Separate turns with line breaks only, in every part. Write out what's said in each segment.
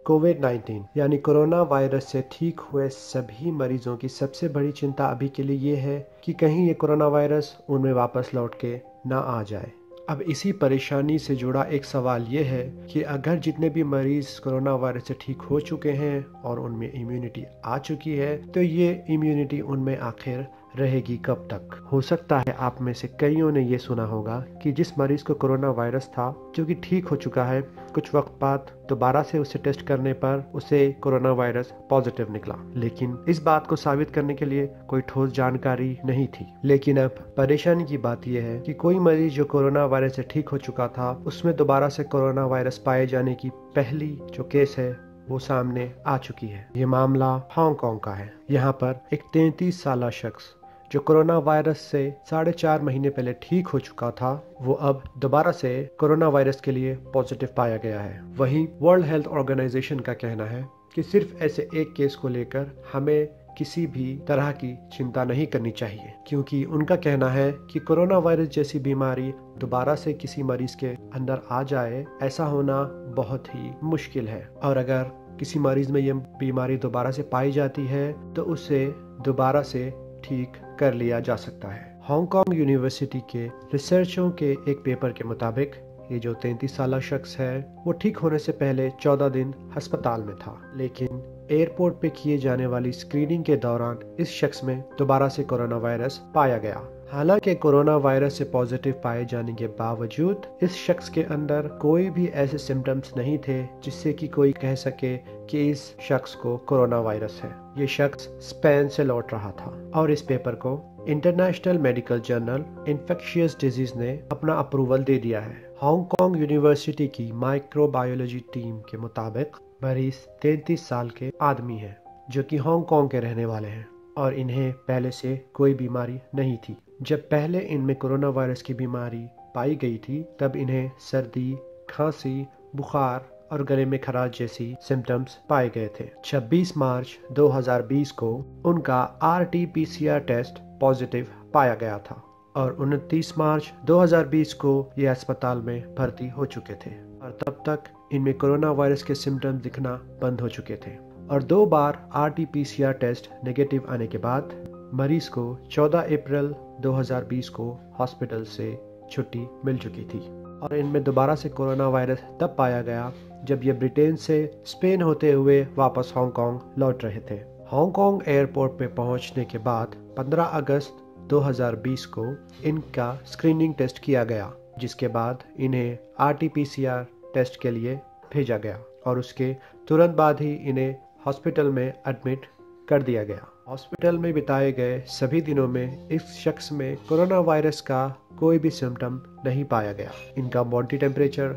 कोविड-19 यानी corona virus से ठीक हुए सभी मरीजों की सबसे बड़ी चिंता अभी के लिए ये है कि कहीं ये कोरोना वायरस उनमें वापस लौट के ना आ जाए। अब इसी परेशानी से जुड़ा एक सवाल ये है कि अगर जितने भी मरीज कोरोना वायरस से ठीक हो चुके हैं और उनमें इम्यूनिटी आ चुकी है, तो ये इम्यूनिटी उनमें आखिर रहेगी कब तक। हो सकता है आप में से कईयों ने ये सुना होगा कि जिस मरीज को कोरोना वायरस था जो कि ठीक हो चुका है, कुछ वक्त बाद दोबारा से उसे टेस्ट करने पर उसे कोरोना वायरस पॉजिटिव निकला, लेकिन इस बात को साबित करने के लिए कोई ठोस जानकारी नहीं थी। लेकिन अब परेशानी की बात यह है कि कोई मरीज जो कोरोना वायरस से ठीक हो चुका था, उसमें दोबारा से कोरोना वायरस पाए जाने की पहली जो केस है वो सामने आ चुकी है। ये मामला हांगकांग का है। यहाँ पर एक 33 साल शख्स जो कोरोना वायरस से 4.5 महीने पहले ठीक हो चुका था, वो अब दोबारा से कोरोना वायरस के लिए पॉजिटिव पाया गया है। वहीं वर्ल्ड हेल्थ ऑर्गेनाइजेशन का कहना है कि सिर्फ ऐसे एक केस को लेकर हमें किसी भी तरह की चिंता नहीं करनी चाहिए, क्योंकि उनका कहना है कि कोरोना वायरस जैसी बीमारी दोबारा से किसी मरीज के अंदर आ जाए, ऐसा होना बहुत ही मुश्किल है। और अगर किसी मरीज में ये बीमारी दोबारा से पाई जाती है तो उसे दोबारा से ठीक कर लिया जा सकता है। हांगकांग यूनिवर्सिटी के रिसर्चों के एक पेपर के मुताबिक ये जो 33 साल शख्स है वो ठीक होने से पहले 14 दिन अस्पताल में था, लेकिन एयरपोर्ट पे किए जाने वाली स्क्रीनिंग के दौरान इस शख्स में दोबारा से कोरोना वायरस पाया गया। हालांकि कोरोना वायरस से पॉजिटिव पाए जाने के बावजूद इस शख्स के अंदर कोई भी ऐसे सिम्टम्स नहीं थे जिससे कि कोई कह सके कि इस शख्स को कोरोना वायरस है। ये शख्स स्पेन से लौट रहा था और इस पेपर को international medical journal infectious disease ने अपना अप्रूवल दे दिया है। हांगकांग यूनिवर्सिटी की माइक्रोबायोलॉजी टीम के मुताबिक मरीज 33 साल के आदमी हैं जो कि हांगकांग के रहने वाले हैं और इन्हें पहले से कोई बीमारी नहीं थी। जब पहले इनमें कोरोना वायरस की बीमारी पाई गई थी तब इन्हें सर्दी, खांसी, बुखार और गले में खराश जैसी सिम्टम्स पाए गए थे। 26 मार्च 2020 को उनका RT-PCR टेस्ट पॉजिटिव पाया गया था और 29 मार्च 2020 को ये अस्पताल में भर्ती हो चुके थे और तब तक इनमें कोरोना वायरस के सिम्टम्स दिखना बंद हो चुके थे और 2 बार RT-PCR टेस्ट नेगेटिव आने के बाद मरीज को 14 अप्रैल 2020 को हॉस्पिटल से छुट्टी मिल चुकी थी और इनमें दोबारा से कोरोना वायरस तब पाया गया जब ये ब्रिटेन से स्पेन होते हुए वापस हांगकांग लौट रहे थे। हांगकांग एयरपोर्ट पे पहुंचने के बाद 15 अगस्त 2020 को इनका स्क्रीनिंग टेस्ट किया गया, जिसके बाद इन्हें RT-PCR टेस्ट के लिए भेजा गया और उसके तुरंत बाद ही इन्हें हॉस्पिटल में एडमिट कर दिया गया। हॉस्पिटल में बिताए गए सभी दिनों में इस शख्स में कोरोना वायरस का कोई भी सिम्टम नहीं पाया गया। इनका बॉडी टेम्परेचर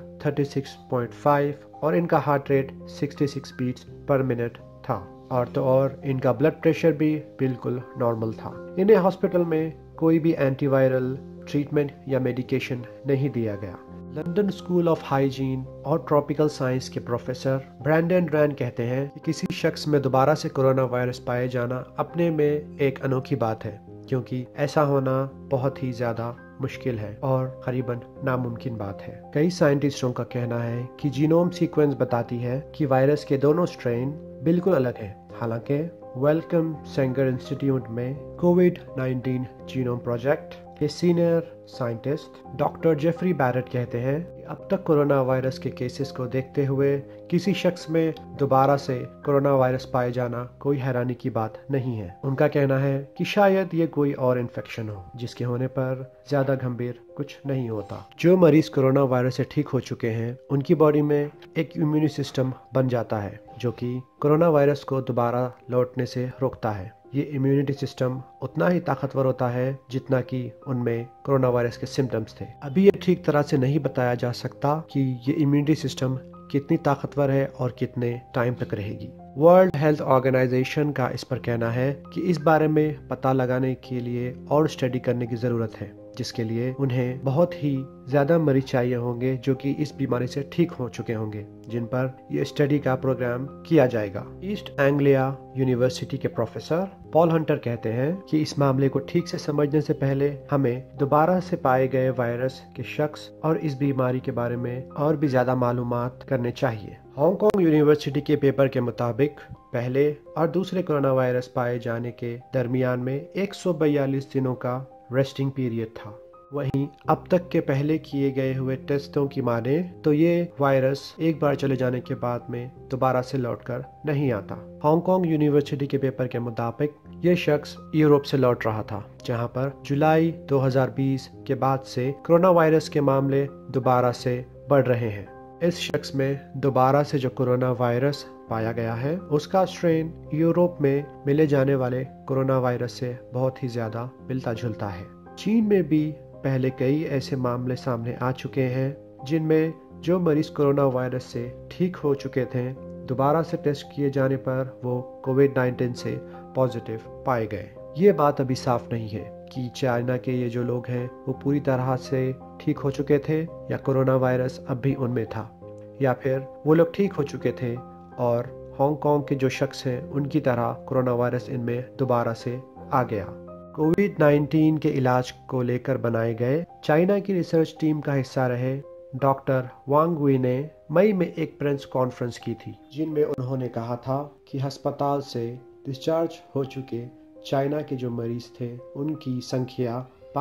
36.5 और इनका heart rate 66 beats per minute था और इनका ब्लड प्रेशर भी बिल्कुल नॉर्मल था। इन्हें हॉस्पिटल में कोई भी एंटीवायरल ट्रीटमेंट या मेडिकेशन नहीं दिया गया। लंदन स्कूल ऑफ हाइजीन और ट्रॉपिकल साइंस के प्रोफेसर ब्रैंडन रैन कहते हैं कि किसी शख्स में दोबारा से कोरोना वायरस पाए जाना अपने में एक अनोखी बात है, क्योंकि ऐसा होना बहुत ही ज्यादा मुश्किल है और करीबन नामुमकिन बात है। कई साइंटिस्टों का कहना है कि जीनोम सीक्वेंस बताती है कि वायरस के दोनों स्ट्रेन बिल्कुल अलग हैं। हालांकि वेलकम सेंगर इंस्टीट्यूट में कोविड-19 जीनोम प्रोजेक्ट के senior scientist doctor Jeffrey Barrett कहते हैं कि अब तक कोरोना वायरस के केसेस को देखते हुए किसी शख्स में दोबारा से कोरोना वायरस पाए जाना कोई हैरानी की बात नहीं है। उनका कहना है कि शायद ये कोई और इन्फेक्शन हो जिसके होने पर ज्यादा गंभीर कुछ नहीं होता। जो मरीज कोरोना वायरस से ठीक हो चुके हैं उनकी बॉडी में एक इम्यून सिस्टम बन जाता है जो कि कोरोना वायरस को दोबारा लौटने से रोकता है। ये इम्यूनिटी सिस्टम उतना ही ताकतवर होता है जितना कि उनमें कोरोना वायरस के सिम्टम्स थे। अभी ये ठीक तरह से नहीं बताया जा सकता कि ये इम्यूनिटी सिस्टम कितनी ताकतवर है और कितने टाइम तक रहेगी। वर्ल्ड हेल्थ ऑर्गेनाइजेशन का इस पर कहना है कि इस बारे में पता लगाने के लिए और स्टडी करने की जरूरत है, जिसके लिए उन्हें बहुत ही ज्यादा मरीज चाहिए होंगे जो कि इस बीमारी से ठीक हो चुके होंगे, जिन पर यह स्टडी का प्रोग्राम किया जाएगा। ईस्ट एंग्लिया यूनिवर्सिटी के प्रोफेसर पॉल हंटर कहते हैं कि इस मामले को ठीक से समझने से पहले हमें दोबारा से पाए गए वायरस के शख्स और इस बीमारी के बारे में और भी ज्यादा मालूमात करने चाहिए। हांगकांग यूनिवर्सिटी के पेपर के मुताबिक पहले और दूसरे कोरोना वायरस पाए जाने के दरमियान में 142 दिनों का रेस्टिंग पीरियड था। वहीं अब तक के पहले किए गए हुए टेस्टों की माने तो ये वायरस एक बार चले जाने के बाद में दोबारा से लौटकर नहीं आता। हांगकांग यूनिवर्सिटी के पेपर के मुताबिक ये शख्स यूरोप से लौट रहा था, जहां पर जुलाई 2020 के बाद से कोरोना वायरस के मामले दोबारा से बढ़ रहे हैं। इस शख्स में दोबारा से जो कोरोना वायरस पाया गया है उसका स्ट्रेन यूरोप में मिले जाने वाले कोरोना वायरस से बहुत ही ज्यादा मिलता जुलता है। चीन में भी पहले कई ऐसे मामले सामने आ चुके हैं जिनमें जो मरीज कोरोना वायरस से ठीक हो चुके थे, दोबारा से टेस्ट किए जाने पर वो कोविड-19 से पॉजिटिव पाए गए। ये बात अभी साफ नहीं है कि चाइना के ये जो लोग हैं वो पूरी तरह से ठीक हो चुके थे या कोरोना वायरस अब भी उनमें था, या फिर वो लोग ठीक हो चुके थे और हांगकांग के जो शख्स हैं उनकी तरह कोरोना वायरस इनमें दोबारा से आ गया। कोविड-19 के इलाज को लेकर बनाए गए चाइना की रिसर्च टीम का हिस्सा रहे डॉक्टर वांग वी ने मई में एक प्रेस कॉन्फ्रेंस की थी, जिनमें उन्होंने कहा था कि अस्पताल से डिस्चार्ज हो चुके चाइना के जो मरीज थे उनकी संख्या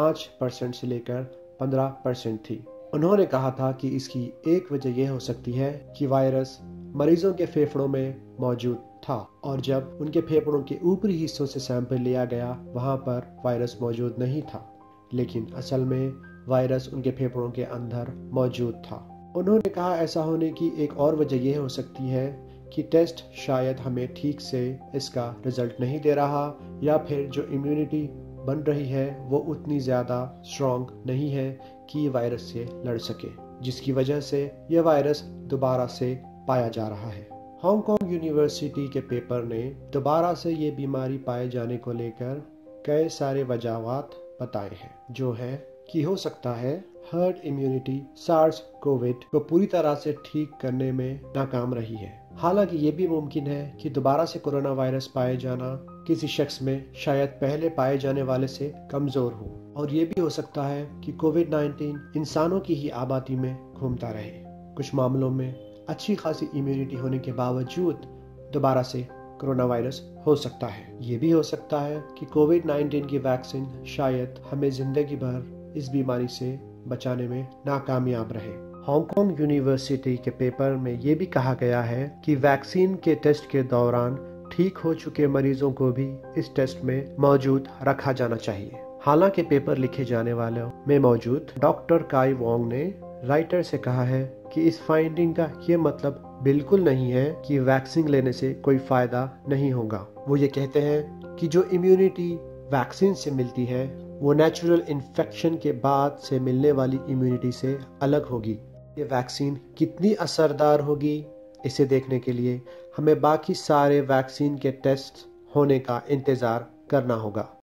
5% से लेकर 15% थी। उन्होंने कहा था कि इसकी एक वजह यह हो सकती है कि वायरस मरीजों के फेफड़ों में मौजूद था और जब उनके फेफड़ों के ऊपरी हिस्सों से सैंपल लिया गया वहां पर वायरस मौजूद नहीं था, लेकिन असल में वायरस उनके फेफड़ों के अंदर मौजूद था। उन्होंने कहा ऐसा होने की एक और वजह यह हो सकती है कि टेस्ट शायद हमें ठीक से इसका रिजल्ट नहीं दे रहा, या फिर जो इम्यूनिटी बन रही है वो उतनी ज़्यादा स्ट्रॉन्ग नहीं है कि वायरस से लड़ सके, जिसकी वजह से यह वायरस दोबारा से पाया जा रहा है। हांगकांग यूनिवर्सिटी के पेपर ने दोबारा से ये बीमारी पाए जाने को लेकर कई सारे वजहात बताए हैं, जो है कि हो सकता है हर्ड इम्यूनिटी सार्स कोविड को पूरी तरह से ठीक करने में नाकाम रही है। हालांकि ये भी मुमकिन है कि दोबारा से कोरोना वायरस पाए जाना किसी शख्स में शायद पहले पाए जाने वाले से कमजोर हो, और ये भी हो सकता है कि कोविड-19 इंसानों की ही आबादी में घूमता रहे। कुछ मामलों में अच्छी खासी इम्यूनिटी होने के बावजूद दोबारा से कोरोना वायरस हो सकता है। ये भी हो सकता है कि कोविड-19 की वैक्सीन शायद हमें जिंदगी भर इस बीमारी से बचाने में नाकामयाब रहे। हांगकांग यूनिवर्सिटी के पेपर में ये भी कहा गया है कि वैक्सीन के टेस्ट के दौरान ठीक हो चुके मरीजों को भी इस टेस्ट में मौजूद रखा जाना चाहिए। हालांकि पेपर लिखे जाने वालों में मौजूद डॉक्टर काई वोंग ने राइटर से कहा है कि इस फाइंडिंग का ये मतलब बिल्कुल नहीं है कि वैक्सीन लेने से कोई फायदा नहीं होगा। वो ये कहते हैं कि जो इम्यूनिटी वैक्सीन से मिलती है वो नेचुरल इन्फेक्शन के बाद से मिलने वाली इम्यूनिटी से अलग होगी। ये वैक्सीन कितनी असरदार होगी इसे देखने के लिए हमें बाकी सारे वैक्सीन के टेस्ट होने का इंतजार करना होगा।